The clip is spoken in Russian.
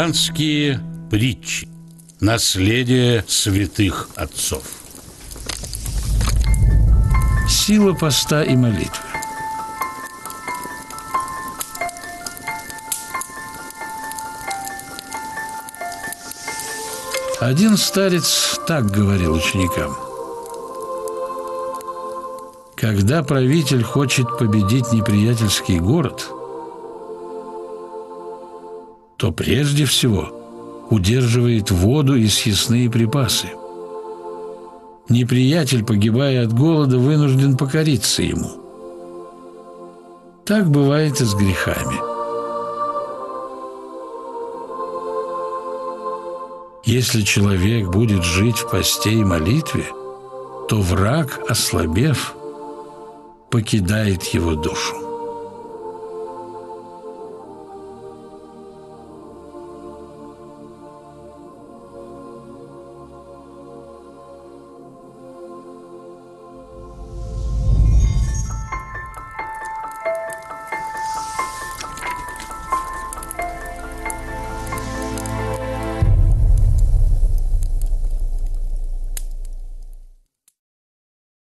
Христианские притчи. Наследие святых отцов. Сила поста и молитвы. Один старец так говорил ученикам: когда правитель хочет победить неприятельский город, то прежде всего удерживает воду и съестные припасы. Неприятель, погибая от голода, вынужден покориться ему. Так бывает и с грехами. Если человек будет жить в посте и молитве, то враг, ослабев, покидает его душу.